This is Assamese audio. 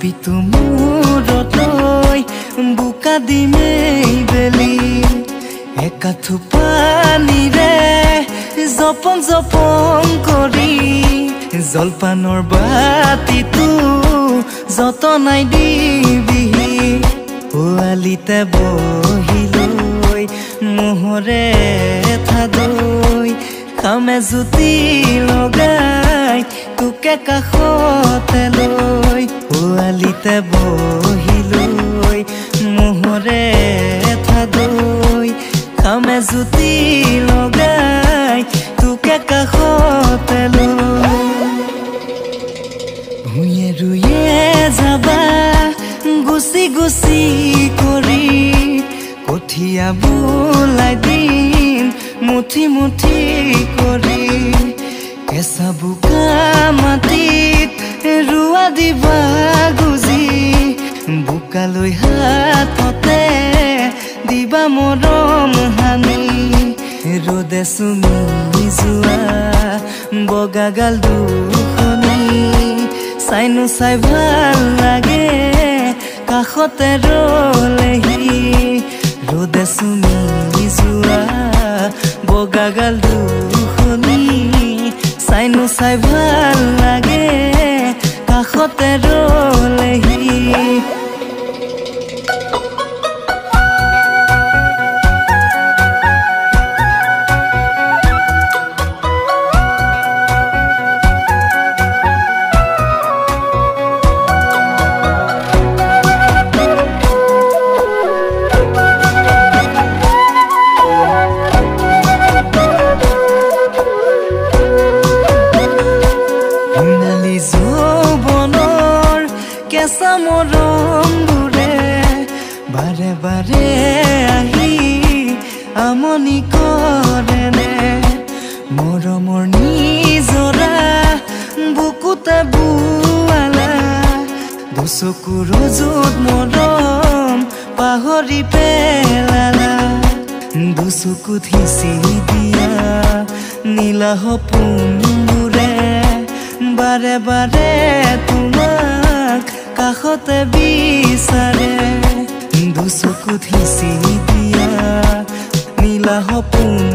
চাবিটো মূৰত লৈ বোকা দিমেই বেলি একাঠু পানীৰে জপং জপং কৰি জলপানৰ বাতিটো যতনাই দিবিহি পোৱালিতে বহি লৈ মোহৰে থাদৈ খামে জুতি লগাই তোকে কাষতে লৈ পোৱালিতে বহি লৈ মোহৰে থাদৈ খামে জুতি লগাই তোকে কাষতে লৈ ভূঞে ৰুয়ে যাবা গুচি গুচি কৰি কঠীয়া বোলাই দিম মুঠি মুঠি কৰি কেঁচা বোকা মাটিত ৰুৱা দিবা গুজি বোকালৈ হাততে দিবা মৰম হানি ৰ'দে চুমি যোৱা বগাগাল দুখনি চাইনো চাই ভাল লাগে কাষতে ৰলেহি ৰ'দে চুমি যোৱা বগাগাল দুখনি চাইনো চাই ভাল লাগে কাষতে ৰলেহি কেঁচা মৰমবোৰে বাৰে বাৰে আহি আমনি কৰেনে মৰমৰ নিজৰা বুকুতে বোৱালা দুচকুৰ য'ত মৰম পাহৰি পেলালা দুচকুত সিঁচি দিয়া নীলা সপোনবোৰে বাৰে বাৰে তোমাক কাষতে বিচাৰে দুচকুত সিঁচি দিয়া নীলা সপোন